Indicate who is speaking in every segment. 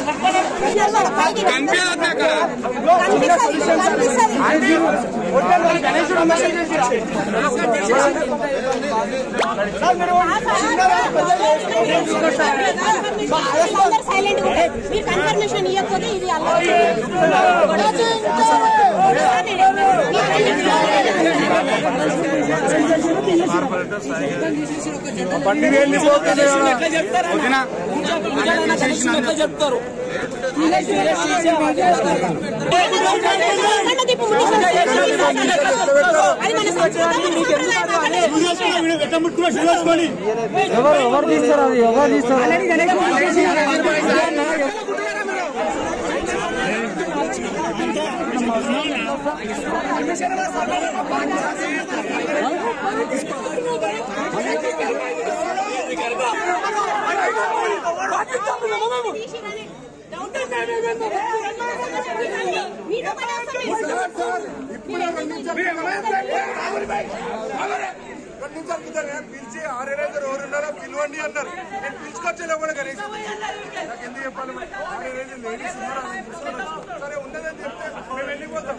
Speaker 1: Confirmation ఇవ్వకపోతే ఇది
Speaker 2: చెప్తారు
Speaker 3: ఎవరు తీస్తారు అది ఎవరు తీస్తారు
Speaker 4: పిలిచి 6 రోజులు ఉన్నారో పిలవండి అన్నారు. నేను పిలుచుకొచ్చేలో కూడా కనీసం నాకు ఎందుకు చెప్పాలి? 6 రోజులు లేడీస్ ఉన్నారు, సరే ఉండదని చెప్తే మేము వెళ్ళిపోతాం.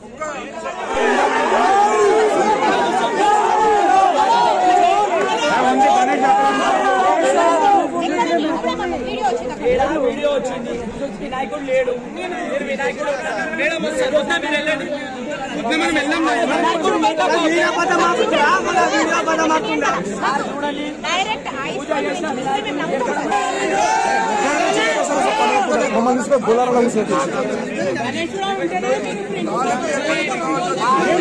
Speaker 2: వీడియో వచ్చింది, వినాయకుడు లేడు, మీరు వినాయకుడు మేడం వస్తారు, వద్దా మీరు వెళ్ళండి, వద్దా మనం వెళ్ళాం.
Speaker 3: గులాబీ